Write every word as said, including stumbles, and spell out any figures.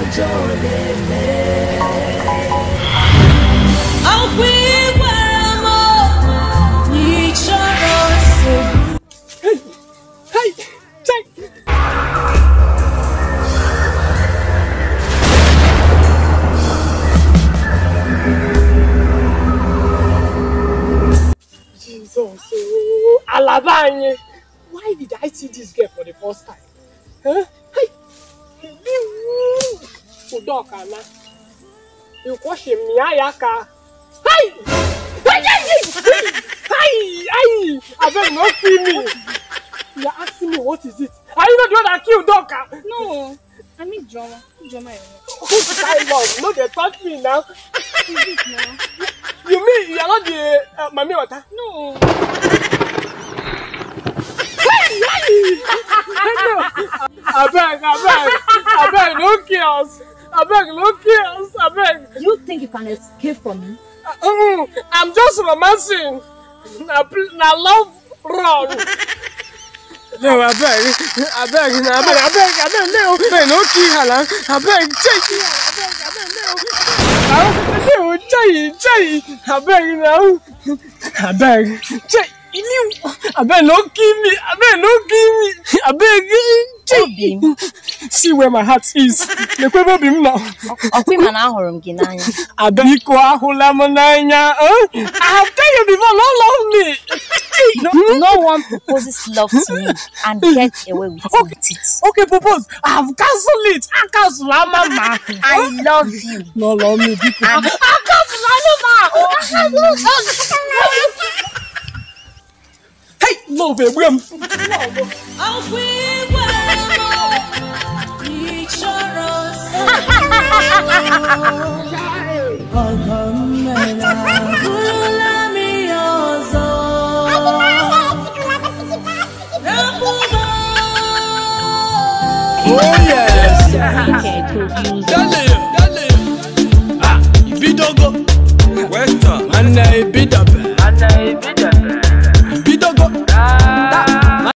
Alabanye, why did I see this girl for the first time? Huh? Hey, Udoka na. You wash him, Yaka. Hey, hey, hey, hey, hey! I better not see me. You're asking me what is it? Are you not the one that killed Doka? No, I mean drama. Drama. Who's I love? No, they touch me now. What is it now? You mean you're not the uh, mommy water? No. I beg, I beg, I beg, no chaos. I beg, no chaos. I beg. You think you can escape from me? Uh, mm, I'm just romancing. Now, now love run. No, I beg, I beg, I beg, I beg, I beg, no, no, no, key, Helen. I beg, check it. I beg, I beg, no. No, check, check. I beg now. I beg, check. I beg, no give me. I beg, no give me. I beg, check. See where my heart is. The people be now. Okay, man, I heard him ginanya. I beg, kwa hula mananya. I have told you before, no love me. No, no one proposes love to me and gets away with okay. it. Okay, propose. I have cancelled it. I cancel mama. I love you. No, love me. I cancel mama. Hey, love it, William. Oh yes! Dale, dale! Ah, you beat Dogo! Where's the man? I beat up.